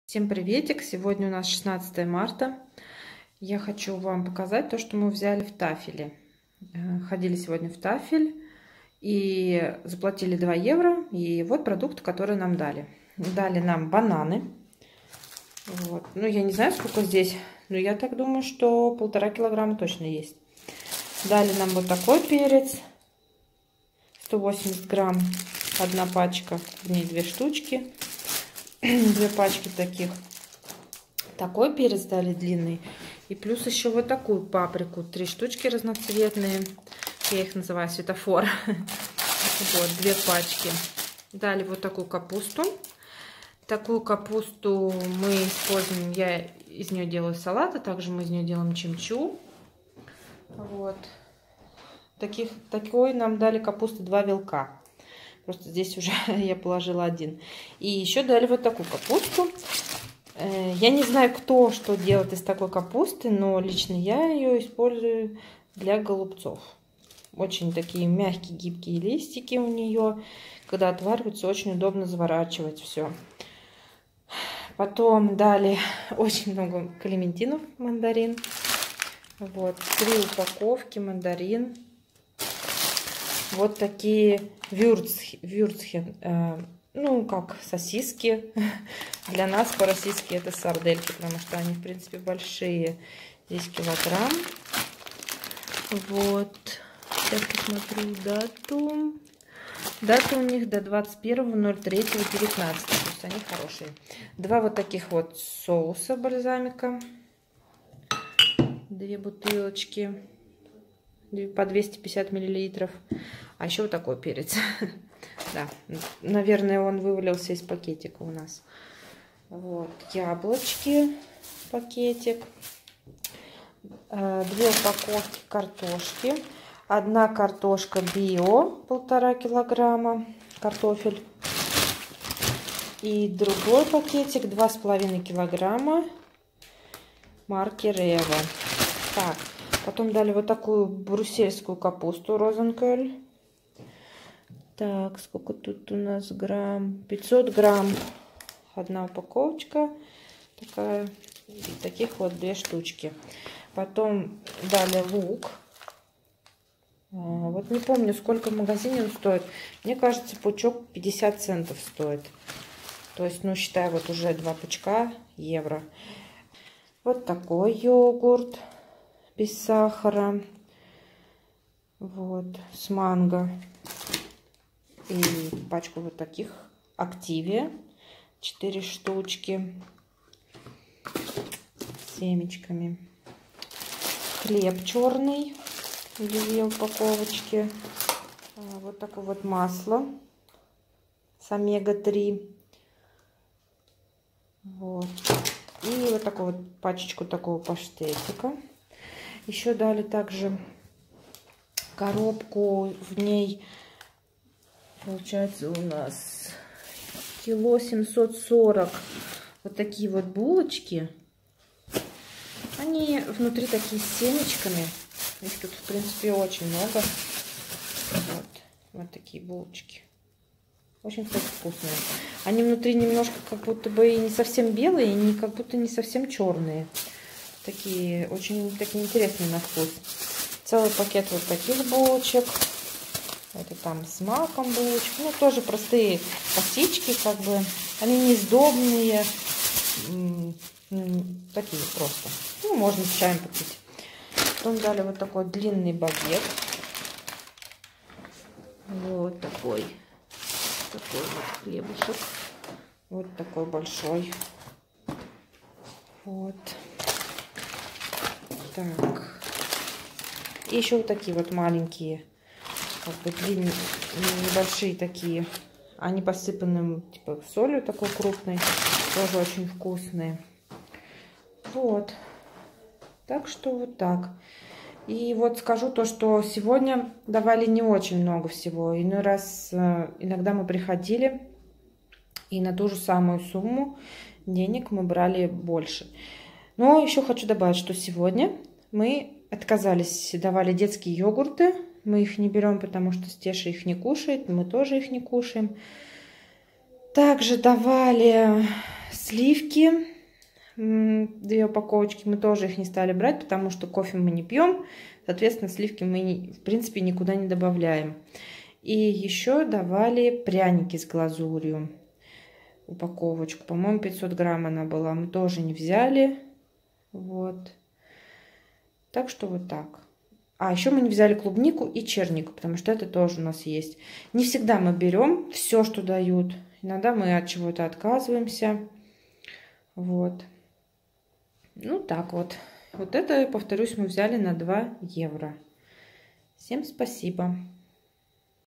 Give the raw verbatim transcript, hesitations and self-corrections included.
Всем приветик! Сегодня у нас шестнадцатое марта. Я хочу вам показать то, что мы взяли в Тафеле. Ходили сегодня в Тафель и заплатили два евро. И вот продукты, которые нам дали. Дали нам бананы. Вот. Ну, я не знаю, сколько здесь, но я так думаю, что полтора килограмма точно есть. Дали нам вот такой перец. сто восемьдесят грамм, одна пачка, в ней две штучки. Две пачки таких. Такой перец дали длинный. И плюс еще вот такую паприку. Три штучки разноцветные. Я их называю светофор. Вот, две пачки. Дали вот такую капусту. Такую капусту мы используем. Я из нее делаю салат, а также мы из нее делаем чимчу. Вот. Таких, такой нам дали капусты два вилка. Просто здесь уже я положила один. И еще дали вот такую капусту. Я не знаю, кто что делает из такой капусты, но лично я ее использую для голубцов. Очень такие мягкие, гибкие листики у нее. Когда отвариваются, очень удобно заворачивать все. Потом дали очень много клементинов, мандарин. Вот, три упаковки мандарин. Вот такие вюрцхен, э, ну как сосиски. Для нас по-российски это сардельки, потому что они в принципе большие. Здесь килограмм. Вот. Сейчас посмотрю дату. Дата у них до двадцать первого ноль третьего девятнадцатого. То есть они хорошие. Два вот таких вот соуса бальзамика. Две бутылочки. По двести пятьдесят миллилитров. А еще вот такой перец. Да, наверное, он вывалился из пакетика у нас. Вот, яблочки, пакетик. Две упаковки картошки. Одна картошка био, полтора килограмма, картофель. И другой пакетик, два с половиной килограмма, марки Рева. Так. Потом дали вот такую брюссельскую капусту розенкель. Так, сколько тут у нас грамм? пятьсот грамм. Одна упаковочка. Такая. И таких вот две штучки. Потом дали лук. Вот не помню, сколько в магазине он стоит. Мне кажется, пучок пятьдесят центов стоит. То есть, ну, считай, вот уже два пучка евро. Вот такой йогурт. Без сахара. Вот. С манго. И пачку вот таких. Активия. четыре штучки. С семечками. Хлеб черный. Две упаковочки. Вот такое вот масло. С омега три. Вот. И вот такую вот пачечку такого паштетика. Еще дали также коробку, в ней получается у нас кило семьсот сорок. Вот такие вот булочки. Они внутри такие с семечками. Их тут в принципе очень много. Вот, вот такие булочки. Очень, кстати, вкусные. Они внутри немножко как будто бы и не совсем белые, и не, как будто не совсем черные. Такие очень такие интересные на вкус. Целый пакет вот таких булочек. Это там с маком булочки. Ну, тоже простые косички, как бы. Они не сдобные. Такие просто. Ну, можно с чаем попить. Потом дали вот такой длинный багет. Вот такой. Такой вот хлебушек. Вот такой большой. Вот. Так. И еще вот такие вот маленькие, как бы длинные, небольшие такие. Они посыпаны типа солью такой крупной. Тоже очень вкусные. Вот. Так что вот так. И вот скажу то, что сегодня давали не очень много всего. Иной раз, иногда мы приходили, и на ту же самую сумму денег мы брали больше. Но еще хочу добавить, что сегодня мы отказались, давали детские йогурты. Мы их не берем, потому что Стеша их не кушает, мы тоже их не кушаем. Также давали Сливки. Две упаковочки. Мы тоже их не стали брать, потому что кофе мы не пьем. Соответственно, сливки мы, в принципе, никуда не добавляем. И еще давали пряники с глазурью. Упаковочку. По-моему, пятьсот грамм она была. Мы тоже не взяли. Вот. Так что вот так. А еще мы не взяли клубнику и чернику, потому что это тоже у нас есть. Не всегда мы берем все, что дают. Иногда мы от чего-то отказываемся. Вот. Ну так вот. Вот это, повторюсь, мы взяли на два евро. Всем спасибо.